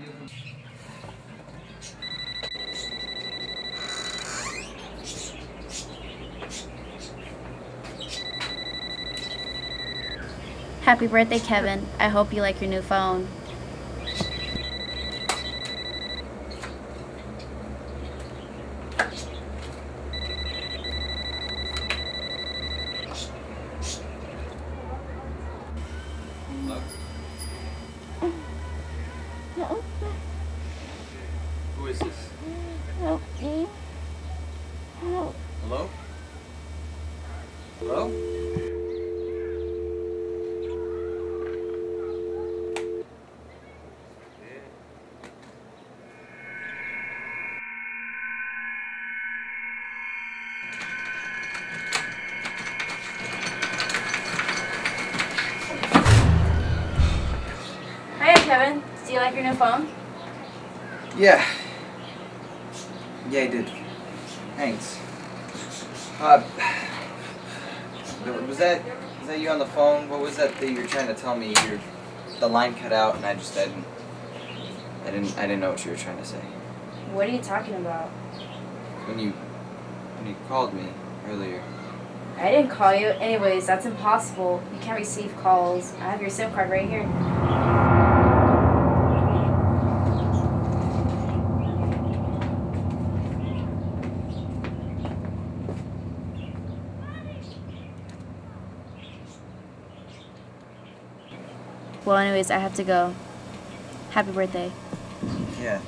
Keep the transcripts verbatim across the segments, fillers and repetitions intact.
Happy birthday, Kevin. I hope you like your new phone. Hello? Who is this? Help me. Help. Hello? Hello? Hiya, Kevin. Do you like your new phone? Yeah. Yeah, I did. Thanks. Uh, was that was that you on the phone? What was that that you were trying to tell me? Your the line cut out, and I just I didn't I didn't I didn't know what you were trying to say. What are you talking about? When you when you called me earlier. I didn't call you. Anyways, that's impossible. You can't receive calls. I have your SIM card right here. Well, anyways, I have to go. Happy birthday. Yeah.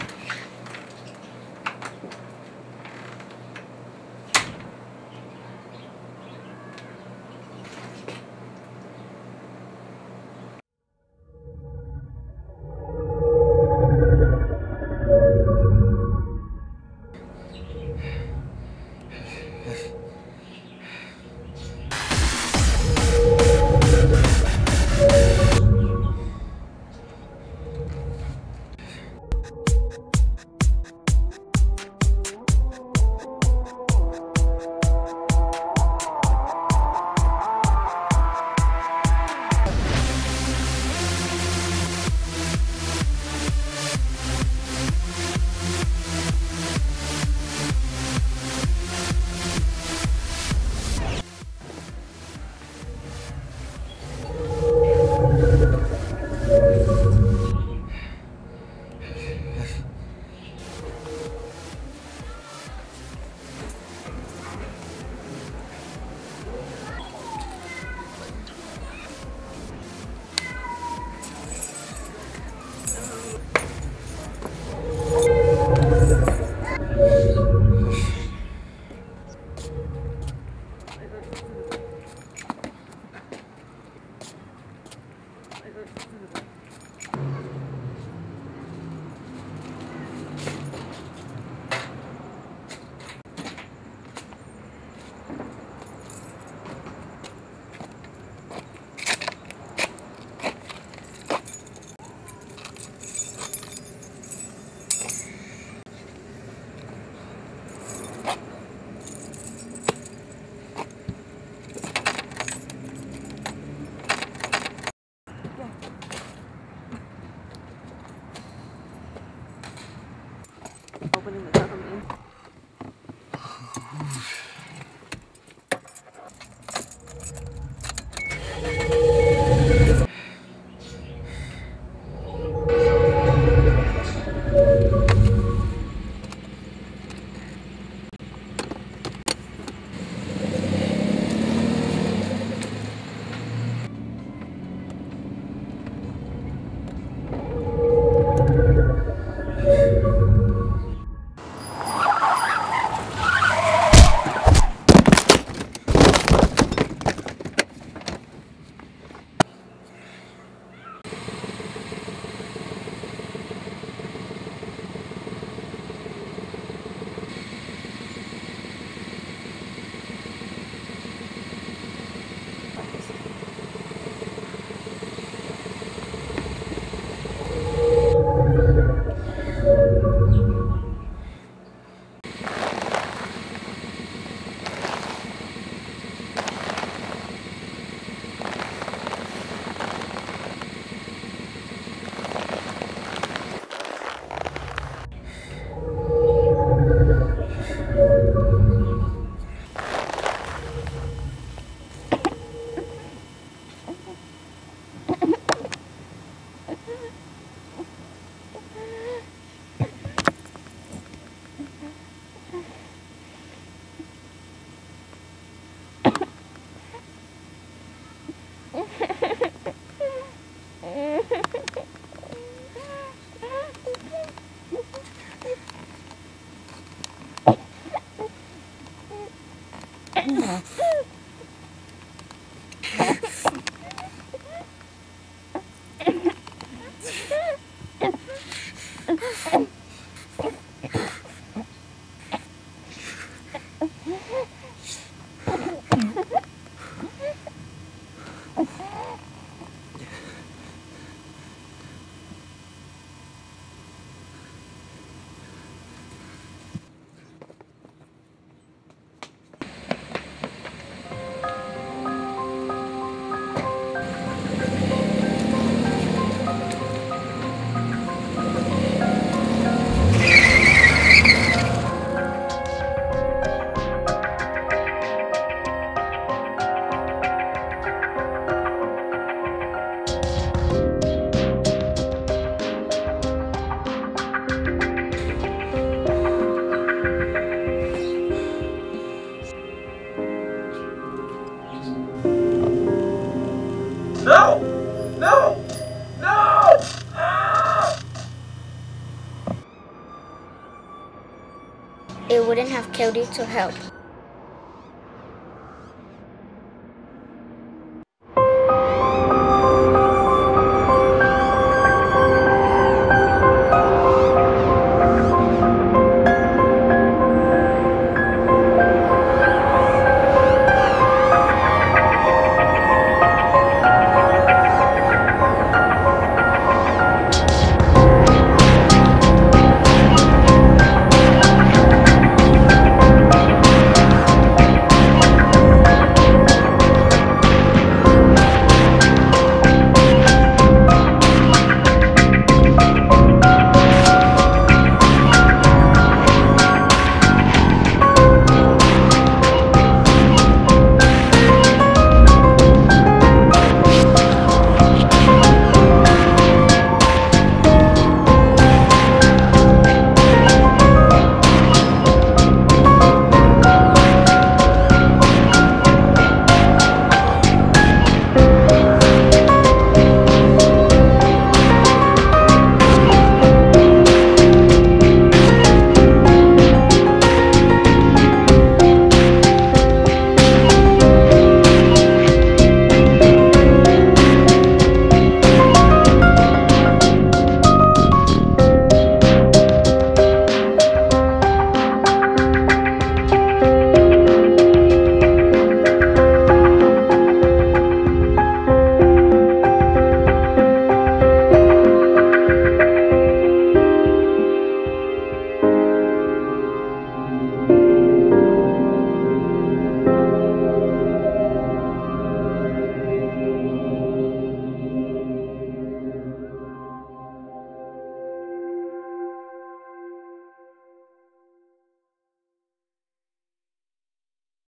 Opening the door for me. No! No! No! Ah! It wouldn't have killed you to help.